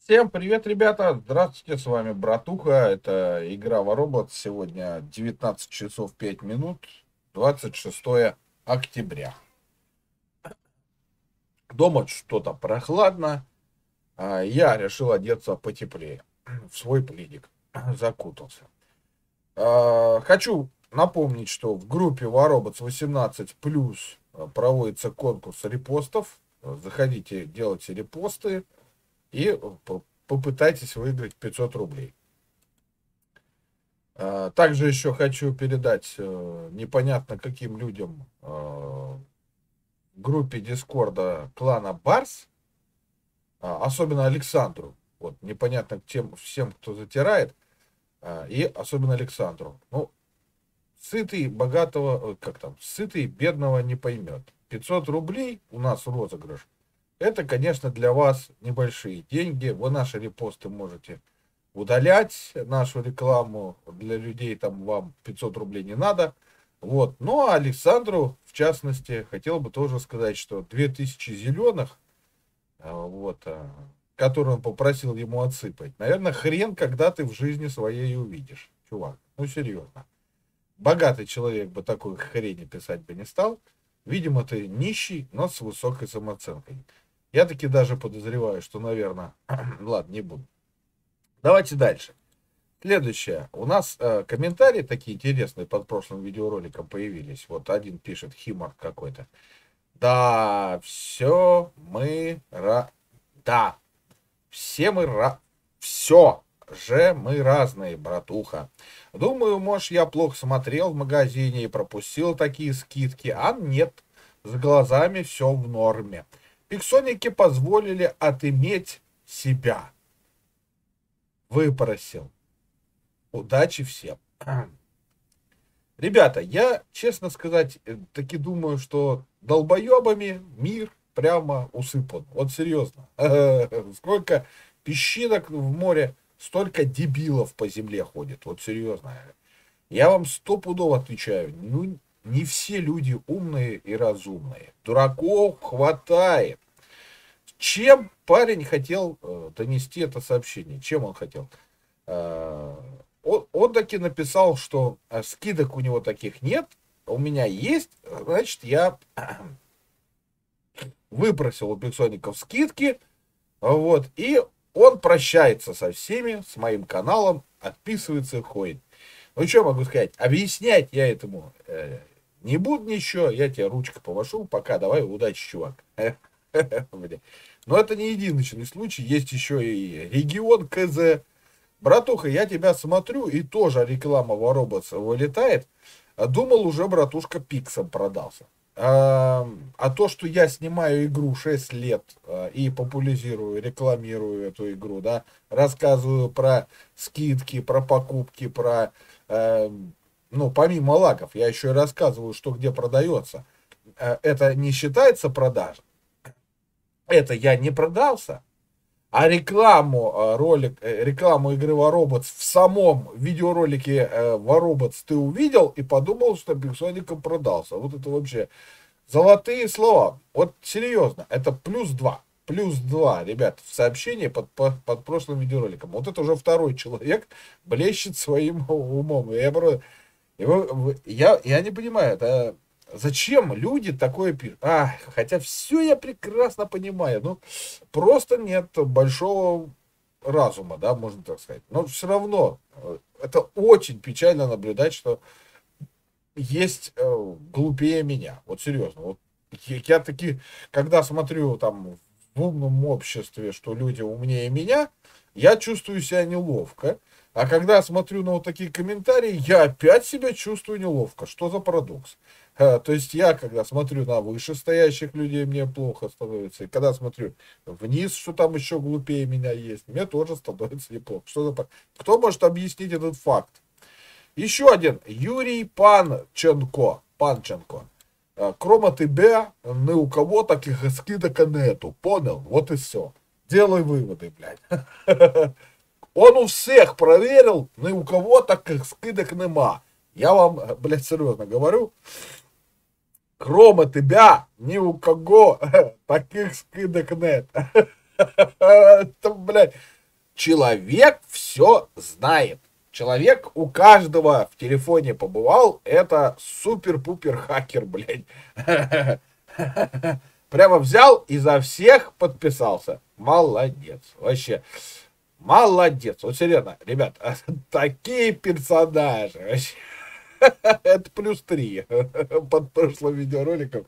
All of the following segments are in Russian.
Всем привет, ребята! Здравствуйте, с вами Братуха. Это игра Воробот. Сегодня 19 часов 5 минут, 26 октября. Дома что-то прохладно. Я решил одеться потеплее. В свой пледик закутался. Хочу напомнить, что в группе Воробот 18+, проводится конкурс репостов. Заходите, делайте репосты и попытайтесь выиграть 500 рублей. Также еще хочу передать непонятно каким людям в группе Дискорда клана Барс, особенно Александру, вот непонятно тем всем, кто затирает, и особенно Александру. Ну, сытый богатого, как там, сытый бедного не поймет. 500 рублей у нас розыгрыш. Это, конечно, для вас небольшие деньги. Вы наши репосты можете удалять, нашу рекламу. Для людей там вам 500 рублей не надо. Вот. Ну, а Александру, в частности, хотел бы тоже сказать, что 2000 зеленых, вот, которые он попросил ему отсыпать, наверное, хрен когда ты в жизни своей увидишь, чувак. Ну, серьезно. Богатый человек бы такой хрени писать бы не стал. Видимо, ты нищий, но с высокой самооценкой. Я таки даже подозреваю, что, наверное... Ладно, не буду. Давайте дальше. Следующее. У нас комментарии такие интересные под прошлым видеороликом появились. Вот один пишет, химор какой-то. Да, все мы... Да, все мы... Все же мы разные, братуха. Думаю, может, я плохо смотрел в магазине и пропустил такие скидки, а нет, с глазами все в норме. Пиксоники позволили отыметь себя. Выпросил. Удачи всем. Ребята, я, честно сказать, таки думаю, что долбоебами мир прямо усыпан. Вот серьезно. Сколько песчинок в море, столько дебилов по земле ходит. Вот серьезно. Я вам стопудово отвечаю. Ну, не все люди умные и разумные. Дураков хватает. Чем парень хотел донести это сообщение? Чем он хотел? Он таки написал, что скидок у него таких нет, у меня есть, значит, я выпросил у пиксоников скидки, вот, и он прощается со всеми, с моим каналом, отписывается и ходит. Ну, что могу сказать? Объяснять я этому не буду ничего, я тебе ручкой повошу, пока, давай, удачи, чувак. Но это не единичный случай, есть еще и регион КЗ. Братуха, я тебя смотрю, и тоже реклама Воробоца вылетает. Думал, уже братушка пиксом продался. А то, что я снимаю игру 6 лет и популяризирую, рекламирую эту игру, да, рассказываю про скидки, про покупки, про, ну, помимо лаков, я еще и рассказываю, что где продается. Это не считается продажей. Это я не продался. А рекламу, рекламу игры Воробоц в самом видеоролике Воробоц ты увидел и подумал, что Пиксоником продался. Вот это вообще золотые слова. Вот серьезно, это +2. +2, ребят, в сообщении под прошлым видеороликом. Вот это уже второй человек блещет своим умом. Я не понимаю, это... Зачем люди такое пишут? Хотя все я прекрасно понимаю. Ну, просто нет большого разума, да, можно так сказать. Но все равно это очень печально наблюдать, что есть глупее меня. Вот серьезно. Вот я таки, когда смотрю там в умном обществе, что люди умнее меня, я чувствую себя неловко. А когда смотрю на вот такие комментарии, я опять себя чувствую неловко. Что за парадокс? То есть я, когда смотрю на вышестоящих людей, мне плохо становится. И когда смотрю вниз, что там еще глупее меня есть, мне тоже становится неплохо. Кто может объяснить этот факт? Еще один. Юрий Панченко. Кроме тебя, ни у кого таких скидок нету. Понял? Вот и все. Делай выводы, блядь. Он у всех проверил, ни у кого таких скидок нема. Я вам, блядь, серьезно говорю. Кроме тебя, ни у кого таких скидок нет. Это, блядь, человек все знает. Человек у каждого в телефоне побывал. Это супер-пупер хакер, блядь. Прямо взял и за всех подписался. Молодец. Вообще. Молодец. Вот серьезно, ребят, такие персонажи. Вообще. Это +3 под прошлым видеороликом.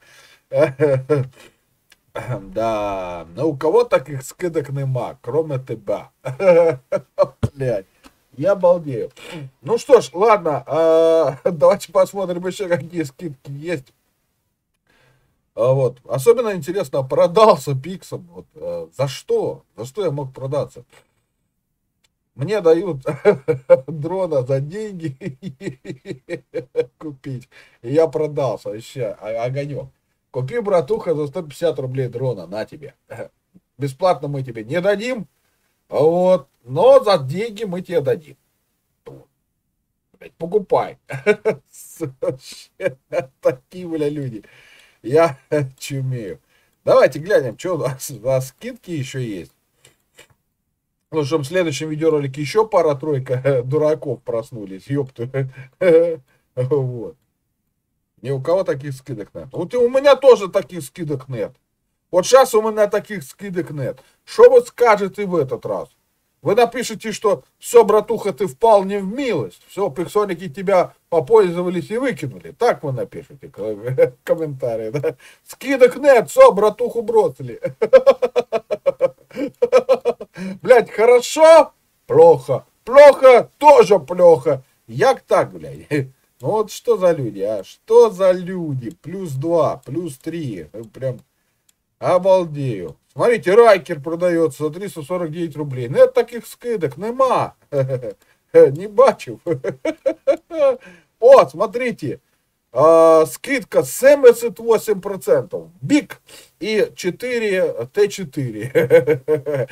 Да, но у кого таких скидок нема, кроме тебя. Блядь, я балдею. Ну что ж, ладно, давайте посмотрим еще, какие скидки есть. Вот. Особенно интересно, продался Пиксом. Вот, за что? За что я мог продаться? Мне дают дрона за деньги купить. И я продался. Вообще, огонек. Купи, братуха, за 150 рублей дрона. На тебе. Бесплатно мы тебе не дадим. Вот. Но за деньги мы тебе дадим. Покупай. Такие, бля, люди. Я чумею. Давайте глянем, что у нас за скидки еще есть. Ну, чтобы в следующем видеоролике еще пара-тройка дураков проснулись. Ёпту. Вот. Ни у кого таких скидок нет. Вот у меня тоже таких скидок нет. Вот сейчас у меня таких скидок нет. Что вы скажете в этот раз? Вы напишите, что все, братуха, ты впал не в милость. Все, пиксоники тебя попользовались и выкинули. Так вы напишите комментарии, да? Скидок нет, все, братуху бросили. Блять, хорошо? Плохо. Плохо? Тоже плохо. Як так, блядь? Ну вот что за люди, а? Что за люди? +2, +3. Прям обалдею. Смотрите, Райкер продается за 349 рублей. Нет таких скидок, нема. Не бачив. О, смотрите. Скидка 78%. Бик и 4 Т4.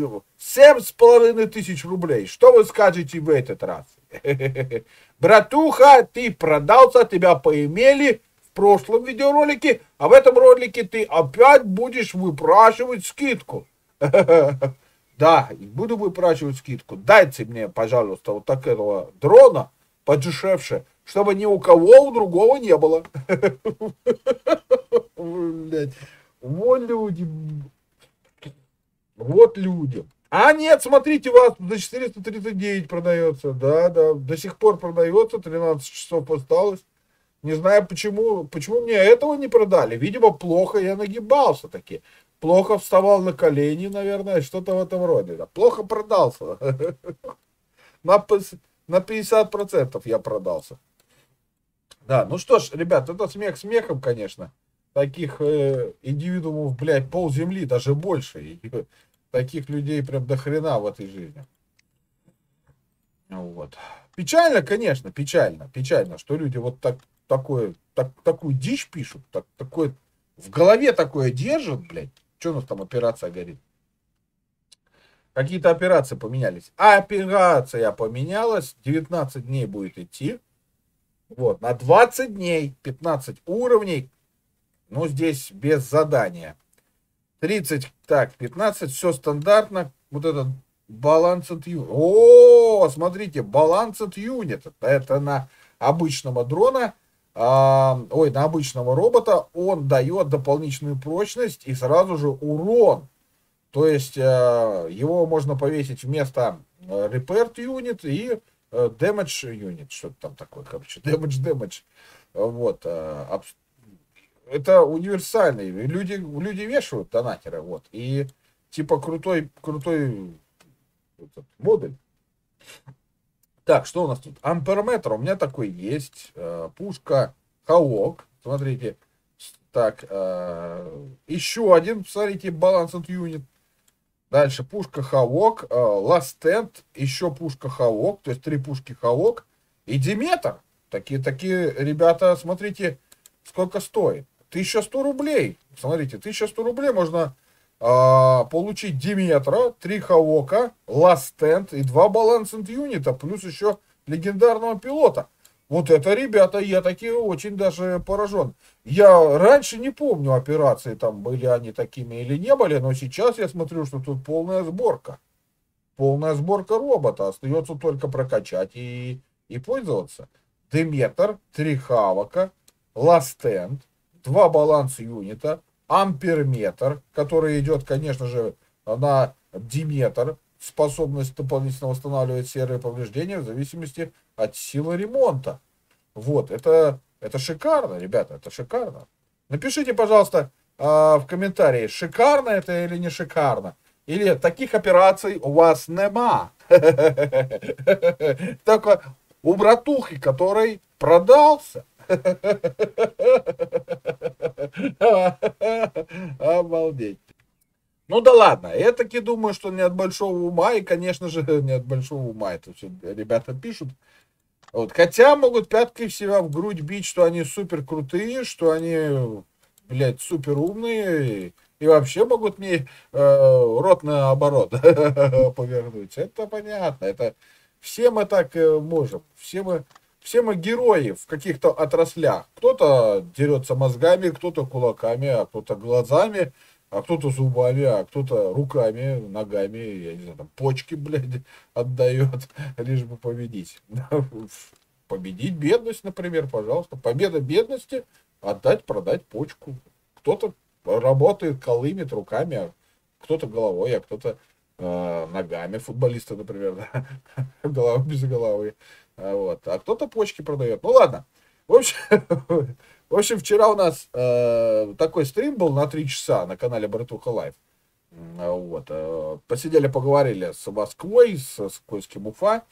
7500 рублей. Что вы скажете в этот раз? Братуха, ты продался, тебя поимели в прошлом видеоролике, а в этом ролике ты опять будешь выпрашивать скидку. Да, буду выпрашивать скидку. Дайте мне, пожалуйста, вот такого дрона подешевше, чтобы ни у кого у другого не было. Вот люди. Вот люди. А нет, смотрите, у вас за 439 продается. Да, да, до сих пор продается, 13 часов осталось. Не знаю почему мне этого не продали. Видимо, плохо я нагибался таки. Плохо вставал на колени, наверное, что-то в этом роде. Да. Плохо продался. На 50% я продался. Да, ну что ж, ребят, это смех смехом, конечно. Таких индивидуумов, блядь, полземли, даже больше. И таких людей прям до хрена в этой жизни. Вот. Печально, конечно, печально, что люди вот такую дичь пишут, такое, в голове такое держат, блядь. Что у нас там операция горит? Какие-то операции поменялись. Операция поменялась, 19 дней будет идти. Вот, на 20 дней, 15 уровней, ну, здесь без задания. 30, так, 15, все стандартно. Вот этот Balanced Unit. О, смотрите, Balanced Unit. Это на обычного дрона, на обычного робота он дает дополнительную прочность и сразу же урон. То есть его можно повесить вместо Repaired Unit и Damage Unit. Что-то там такое, короче. Damage. Вот. Это универсальный. Люди вешают донатеры. Вот. И типа крутой модуль. Так, что у нас тут? Амперметр у меня такой есть. Пушка Хавок. Смотрите. Так, еще один, смотрите, Balanced Unit. Дальше пушка Хавок, Last Stand, еще пушка Хавок, то есть 3 пушки Хавок и Диметр. Такие ребята, смотрите, сколько стоит. 1100 рублей. Смотрите, 1100 рублей можно получить Диметра, 3 Хавока, Last Stand и 2 Balanced Unit, плюс еще легендарного пилота. Вот это, ребята, я такие очень даже поражен. Я раньше не помню операции, там были они такими или не были, но сейчас я смотрю, что тут полная сборка. полная сборка робота. Остается только прокачать и пользоваться. Деметр, 3 хавака, ластенд, 2 баланс юнита, амперметр, который идет, конечно же, на диметр, способность дополнительно восстанавливать серые повреждения в зависимости от силы ремонта. Вот, это шикарно, ребята, это шикарно. Напишите, пожалуйста, в комментарии, шикарно это или не шикарно. Или таких операций у вас нема. Только у братухи, который продался. Обалдеть. Ну да ладно, я таки думаю, что не от большого ума, и, конечно же, не от большого ума это все ребята пишут. Вот. Хотя могут пяткой в себя в грудь бить, что они супер крутые, что они, блядь, супер умные, и вообще могут мне рот наоборот повернуть. Это понятно, это все мы так можем, все мы герои в каких-то отраслях. Кто-то дерется мозгами, кто-то кулаками, а кто-то глазами, а кто-то зубами, а кто-то руками, ногами, я не знаю, там, почки, блядь, отдает, лишь бы победить. Победить бедность, например, пожалуйста. Победа бедности, отдать, продать почку. Кто-то работает, колымет руками, а кто-то головой, а кто-то ногами. Футболисты, например, да? Голова без головы. Вот. А кто-то почки продает. Ну ладно. В общем, вчера у нас такой стрим был на 3 часа на канале Братуха Лайв. Вот. Посидели, поговорили с Москвой, с Койским Уфа.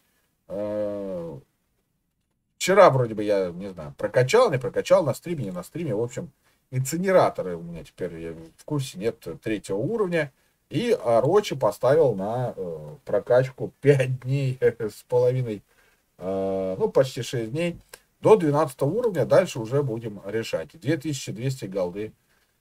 Вчера вроде бы я, не знаю, прокачал, не прокачал, на стриме, не на стриме. В общем, инцинераторы у меня теперь, я в курсе, нет 3-го уровня. И Рочи поставил на прокачку 5 дней с половиной, ну, почти 6 дней. До 12 уровня, дальше уже будем решать. 2200 голды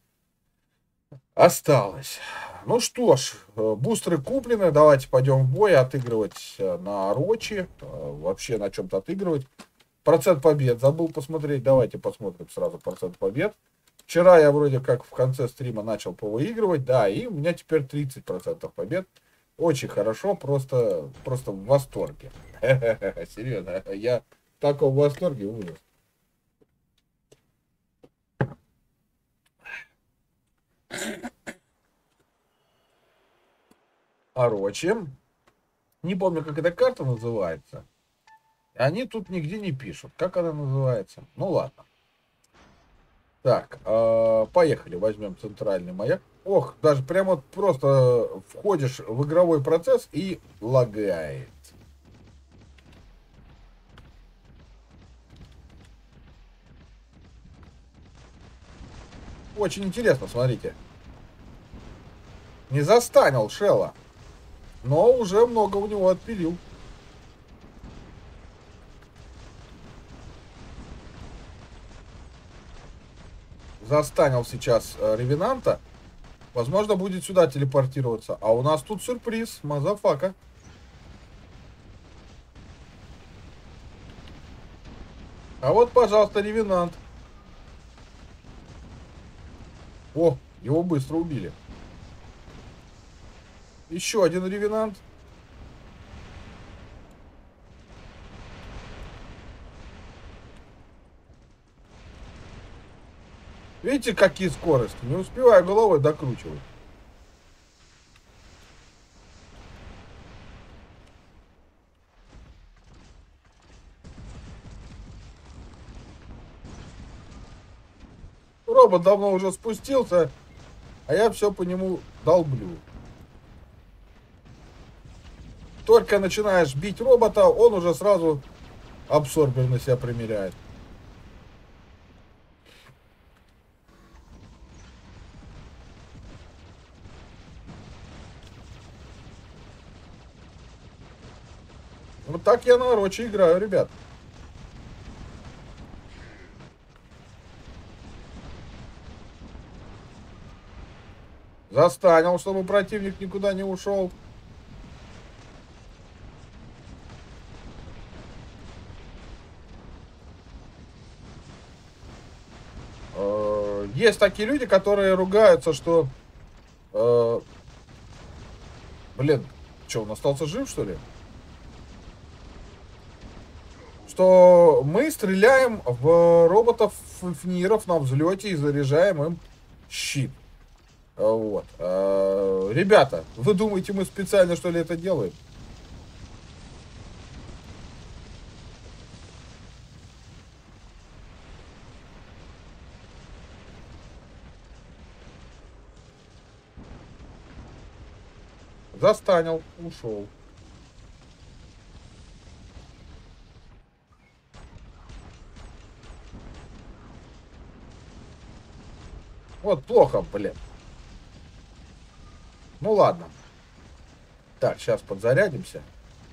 осталось. Ну что ж, бустеры куплены. Давайте пойдем в бой отыгрывать на Рочи. Вообще на чем-то отыгрывать. Процент побед забыл посмотреть. Давайте посмотрим сразу процент побед. Вчера я вроде как в конце стрима начал повыигрывать. Да, и у меня теперь 30% побед. Очень хорошо, просто в восторге. Серьезно, я в таком восторге, ужас. Орочи. Не помню, как эта карта называется. Они тут нигде не пишут. Как она называется? Ну ладно. Так, поехали. Возьмем центральный маяк. Ох, даже прямо вот просто входишь в игровой процесс и лагает. Очень интересно, смотрите. Не застанил Шелла, но уже много у него отпилил. Застанил сейчас Ревенанта. Возможно, будет сюда телепортироваться. А у нас тут сюрприз, мазафака. А вот, пожалуйста, Ревенант. О, его быстро убили. Еще один Ревенант. Видите, какие скорости? Не успеваю головой докручивать. Робот давно уже спустился, а я все по нему долблю. Только начинаешь бить робота, он уже сразу абсорбер на себя примеряет. Вот так я на Рочи играю, ребят. Застанил, чтобы противник никуда не ушел. Есть такие люди, которые ругаются, что... блин, Что, он остался жив, что ли? Что мы стреляем в роботов Фниров на взлете и заряжаем им щит. Вот. Ребята, вы думаете, мы специально, что ли, это делаем? Застанил, ушел. Вот плохо, блин. Ну ладно. Так, сейчас подзарядимся.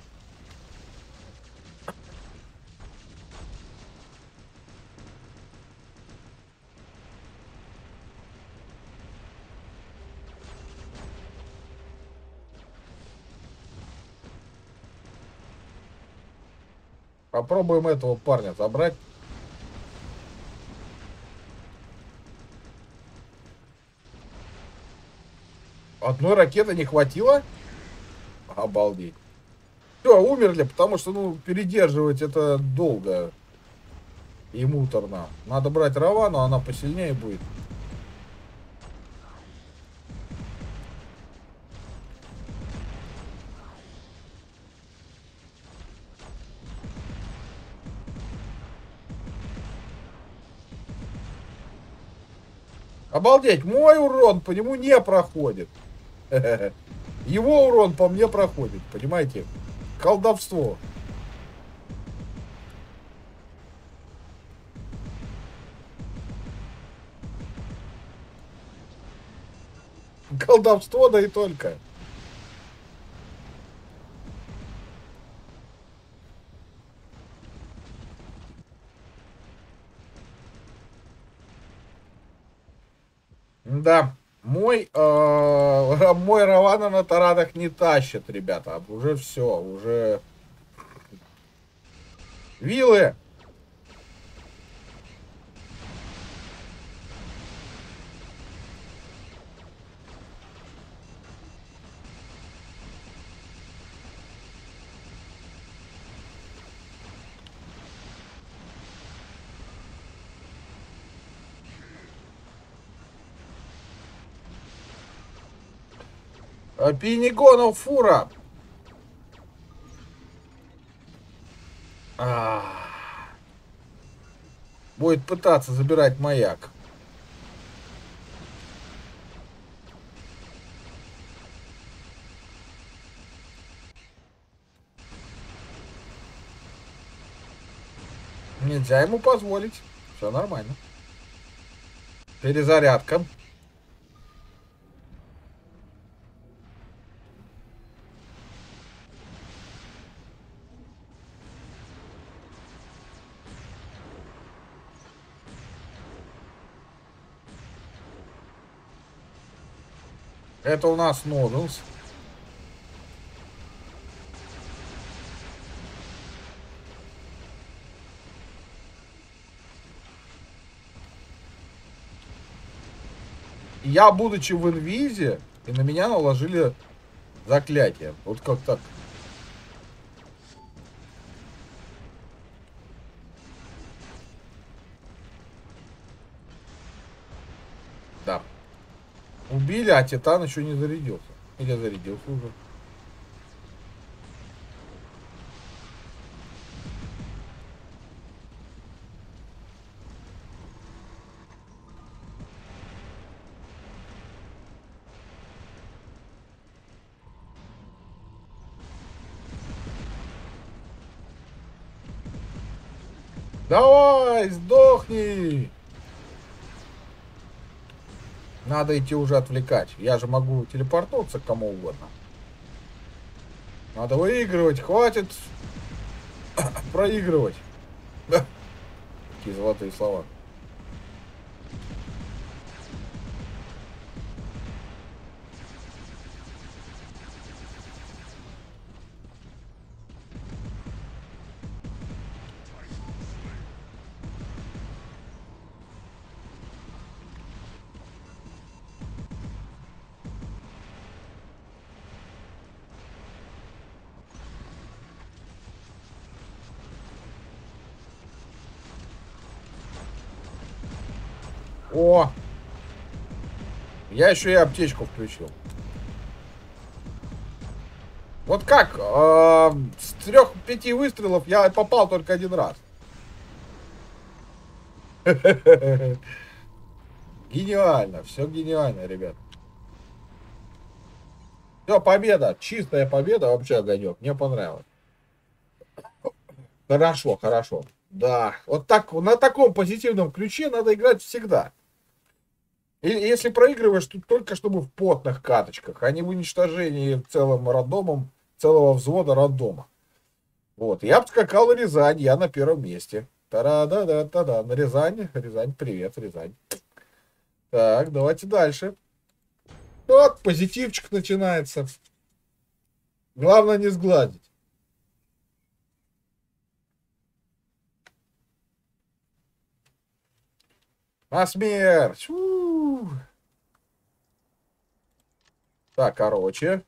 Попробуем этого парня забрать. Одной ракеты не хватило? Обалдеть. Все, умерли, потому что, ну, передерживать это долго и муторно. Надо брать Равану, она посильнее будет. Обалдеть, мой урон по нему не проходит. Его урон по мне проходит, понимаете? Колдовство. Колдовство, да и только. Да, мой Равана на таранах не тащит, ребята. Уже все, уже... Вилы! Пинигонов фура! Будет пытаться забирать маяк. Нельзя ему позволить. Все нормально. Перезарядка. Это у нас Нодулс. Я, будучи в инвизе, и на меня наложили заклятие. Вот как так? Да. Убили, а Титан еще не зарядился. Или зарядился уже. Давай, сдохни! Надо идти уже отвлекать. Я же могу телепортнуться к кому угодно. Надо выигрывать, хватит проигрывать. Какие золотые слова. О! Я еще и аптечку включил. Вот как? С 3-5 выстрелов я попал только один раз. Гениально. Все гениально, ребят. Все, победа. Чистая победа. Вообще огонек. Мне понравилось. Хорошо, хорошо. Да. Вот так, на таком позитивном ключе надо играть всегда. И если проигрываешь, то только чтобы в потных каточках, а не в уничтожении целым рандомом, целого взвода рандома. Вот. Я бы скакал Рязань, я на первом месте. Та-да-да-да-да-да. На Рязань. Рязань, привет, Рязань. Так, давайте дальше. Вот, позитивчик начинается. Главное не сгладить. На смерть. Так, короче.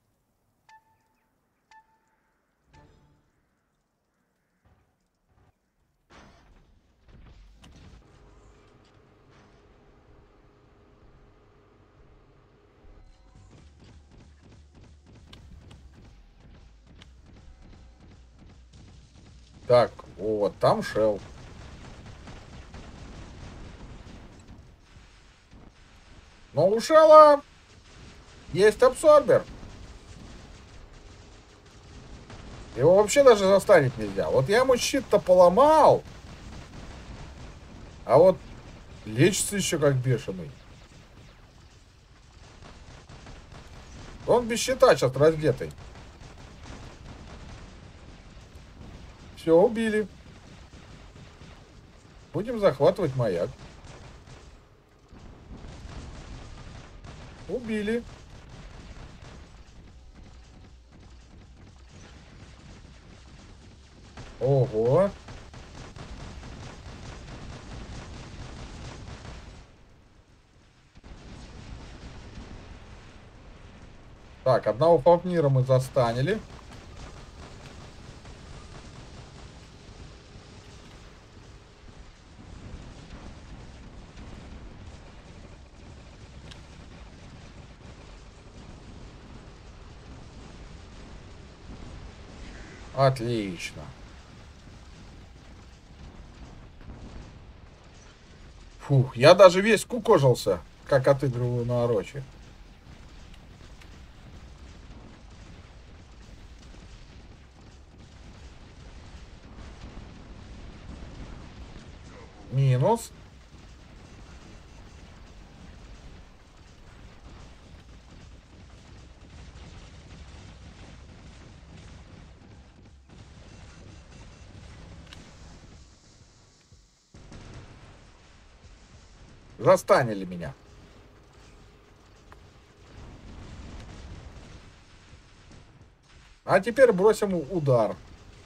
Так, вот, там шел. Но у Шелла есть абсорбер. Его вообще даже застанить нельзя. Вот я ему щит-то поломал. А вот лечится еще как бешеный. Он без щита сейчас раздетый. Все, убили. Будем захватывать маяк. Убили. Ого. Так, одного Фафнира мы застанили. Отлично. Фух, я даже весь кукожился, как отыгрываю на Орочи. Минус. Застанили меня. А теперь бросим удар.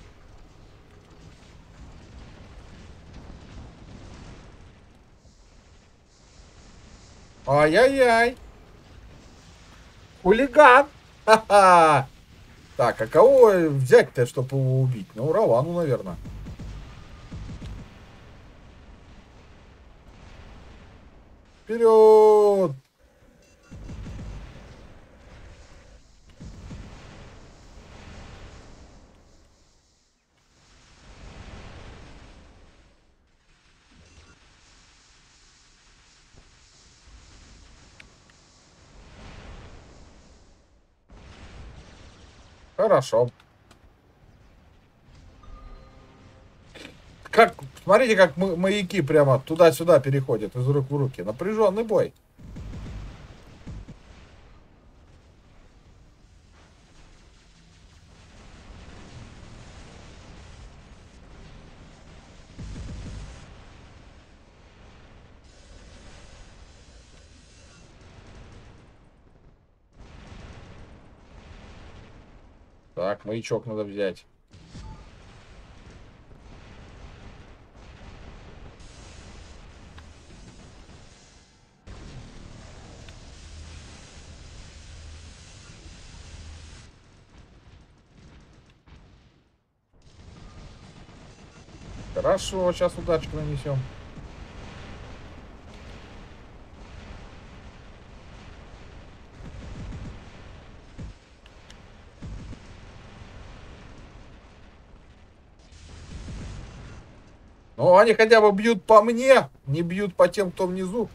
Ай-яй-яй. Хулиган. Ха-ха. Так, а кого взять-то, чтобы его убить? Ну, Равану, наверное. Вперед! Хорошо. Как, смотрите, как маяки прямо туда-сюда переходят из рук в руки. Напряженный бой. Так, маячок надо взять. Хорошо, сейчас удачку нанесем. Ну, они хотя бы бьют по мне, не бьют по тем, кто внизу.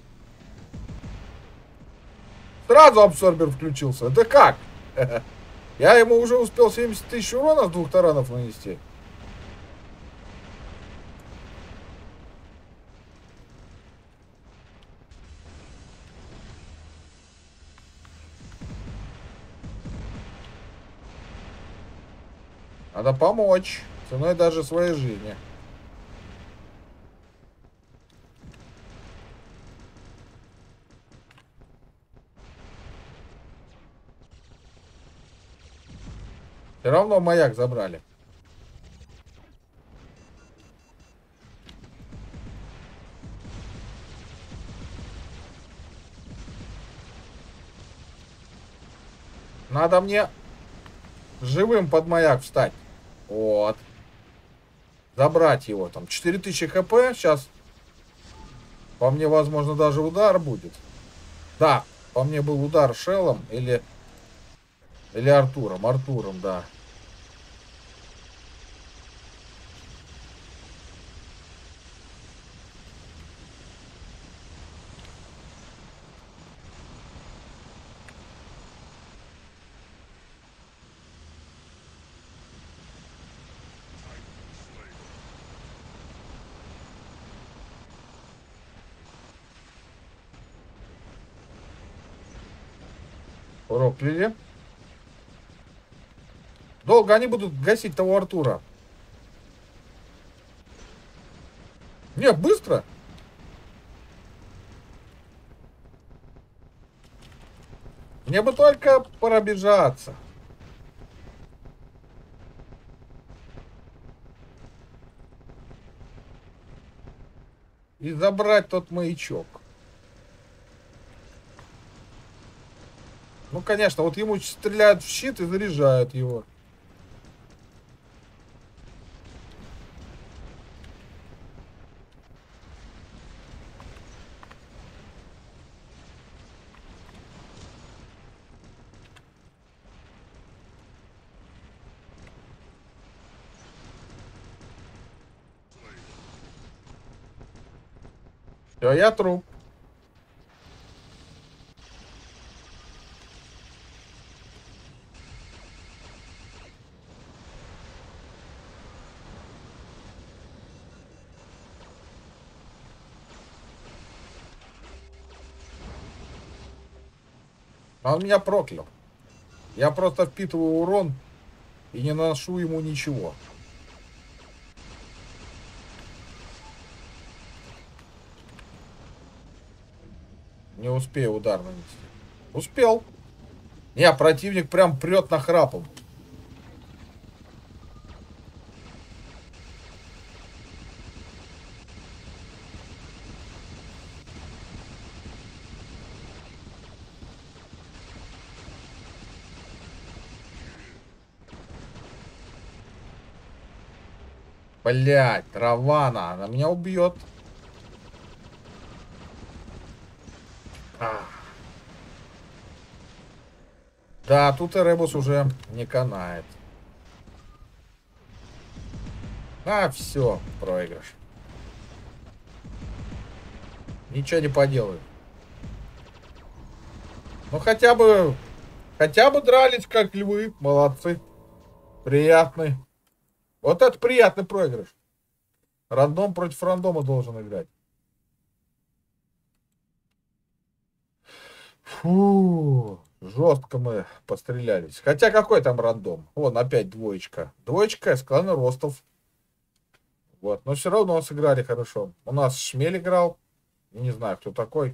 Сразу абсорбер включился. Это как? Я ему уже успел 70 тысяч урона с 2 таранов нанести. Надо помочь. Ценой даже своей жизни. Все равно маяк забрали. Надо мне живым под маяк встать. Вот. Забрать его. Там 4000 хп. Сейчас по мне, возможно, даже удар будет. Да, по мне был удар Шеллом или Артуром. Артуром, да. Прокляли. Долго они будут гасить того Артура? Не, быстро. Мне бы только пробежаться. И забрать тот маячок. Ну, конечно, вот ему стреляют в щит и заряжают его. Все, я труп. А он меня проклял. Я просто впитываю урон и не наношу ему ничего. Не успею удар нанести. Успел. Не, противник прям прет нахрапом. Блять, Равана, она меня убьет. Да, тут Эребус уже не канает. А, все, проигрыш. Ничего не поделаю. Ну хотя бы дрались как львы. Молодцы. Приятный. Вот это приятный проигрыш. Рандом против рандома должен играть. Фу, жестко мы пострелялись. Хотя какой там рандом? Вон опять двоечка. Двоечка с клана Ростов. Вот, но все равно сыграли хорошо. У нас Шмель играл. Не знаю, кто такой.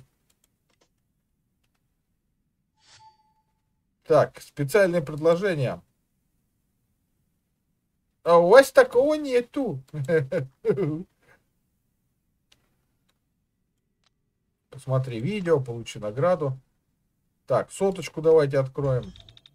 Так, специальные предложения. А у вас такого нету. Посмотри видео, получи награду. Так, соточку давайте откроем.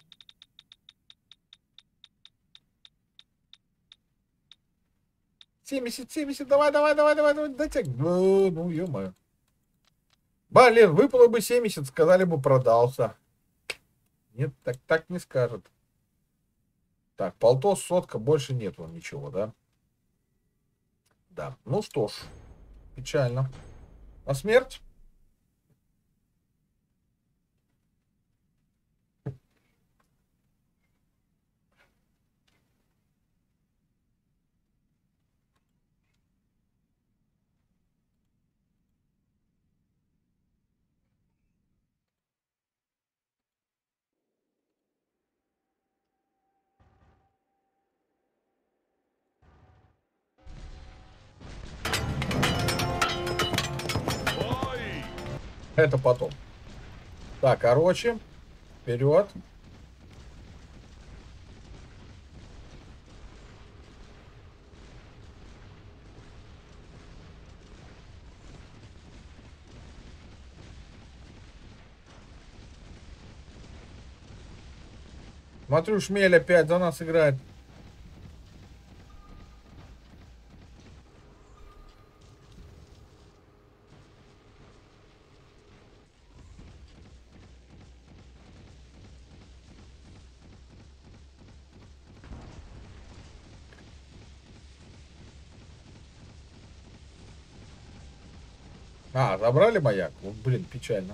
Семьдесят, давай, дотягивай. Ну, ё-моё. Блин, выпало бы 70, сказали бы продался. Нет, так не скажет. Так, полтос, сотка, больше нет вон ничего, да? Да. Ну что ж, печально. А смерть? Это потом. Так, короче, вперед. Смотрю, Шмель опять за нас играет. А, забрали маяк? Вот, блин, печально.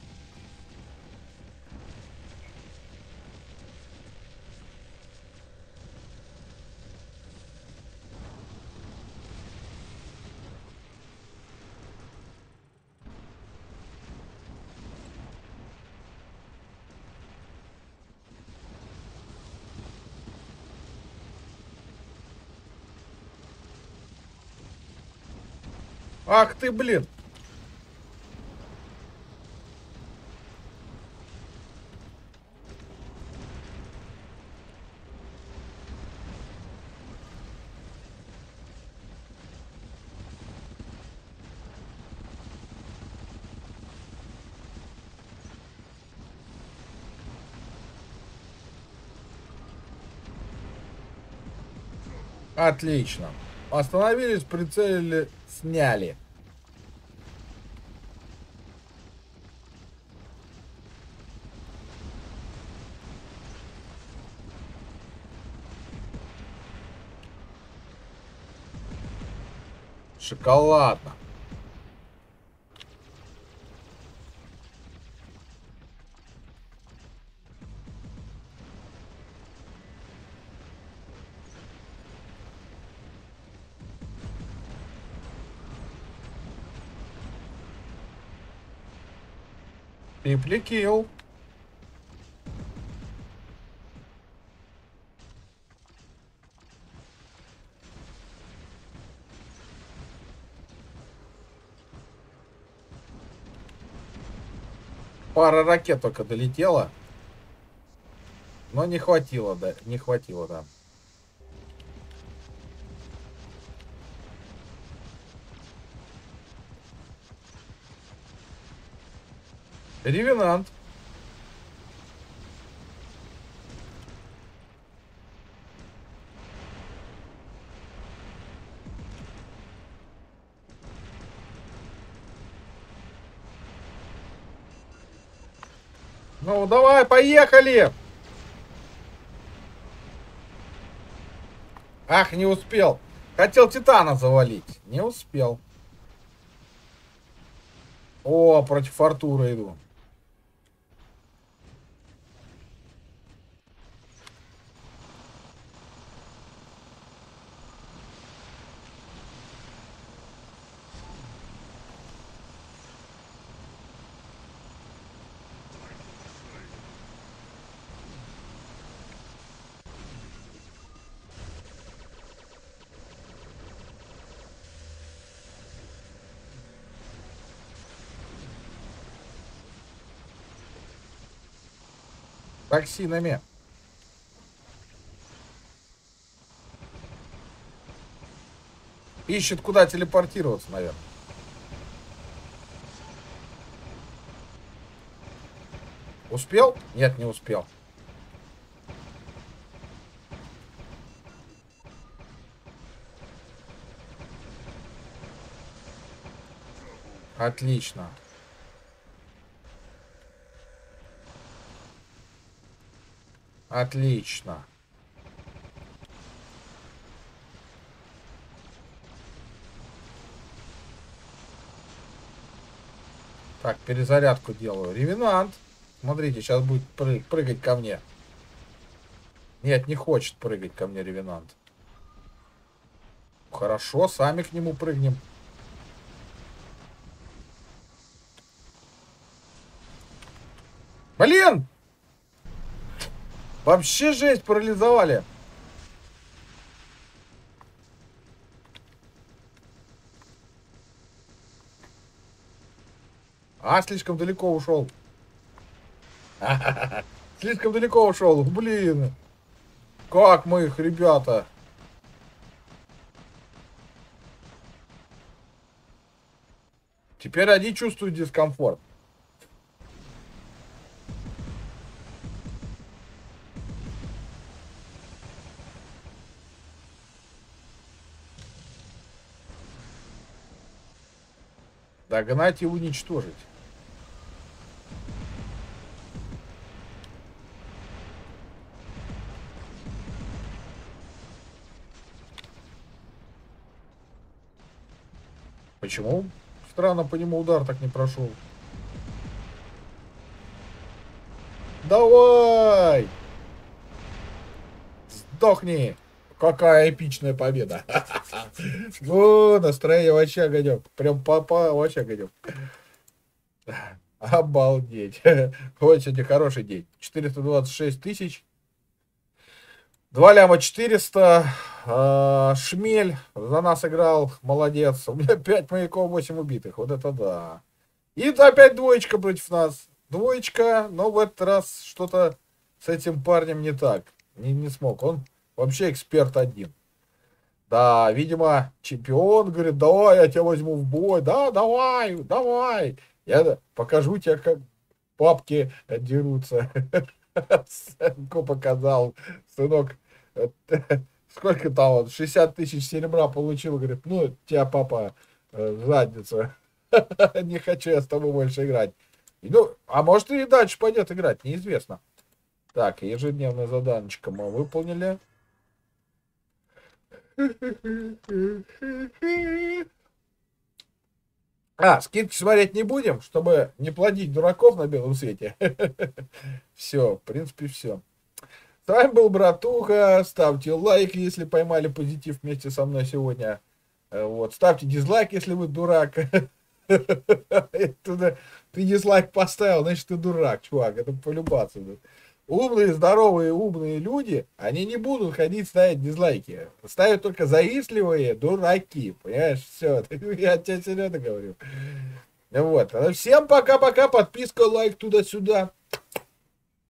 Ах ты, блин. Отлично. Остановились, прицелили, сняли. Шоколадно. Пипликил. Пара ракет только долетела. Но не хватило, да. Не хватило, да. Ревенант. Ну, давай, поехали! Ах, не успел. Хотел Титана завалить. Не успел. О, против Артура иду. Токсинами. Ищет, куда телепортироваться, наверное. Успел? Нет, не успел. Отлично. Отлично. Так, перезарядку делаю. Ревенант. Смотрите, сейчас будет прыгать ко мне. Нет, не хочет прыгать ко мне Ревенант. Хорошо, сами к нему прыгнем. Блин! Вообще жесть, парализовали. Слишком далеко ушел. Слишком далеко ушел. Блин. Как мы их, ребята. Теперь они чувствуют дискомфорт. Догнать и уничтожить. Почему? Странно, по нему удар так не прошел. Давай! Сдохни! Какая эпичная победа! О, настроение вообще огонек. Прям вообще огонек. Обалдеть. Вот сегодня хороший день. 426 тысяч. 2 ляма 400. Шмель за нас играл. Молодец. У меня 5 маяков, 8 убитых. Вот это да. И опять двоечка против нас. Двоечка. Но в этот раз что-то с этим парнем не так. Не смог. Он вообще эксперт один. Да, видимо, чемпион говорит, давай, я тебя возьму в бой. Да, давай, давай. Я покажу тебе, как папки дерутся. Сынку показал. Сынок, сколько там он, 60 тысяч серебра получил. Говорит, ну, тебя папа в задницу. Не хочу я с тобой больше играть. Ну, а может и дальше пойдет играть, неизвестно. Так, ежедневное заданочко мы выполнили. Скидки смотреть не будем, чтобы не плодить дураков на белом свете. Все, в принципе, все. С вами был Братуха. Ставьте лайк, если поймали позитив вместе со мной сегодня. Вот. Ставьте дизлайк, если вы дурак. Ты дизлайк поставил, значит ты дурак, чувак. Это полюбаться. Умные, здоровые, умные люди, они не будут ходить ставить дизлайки. Ставят только завистливые дураки. Понимаешь? Все. Я тебе серьезно говорю. Вот. Всем пока-пока. Подписка, лайк туда-сюда.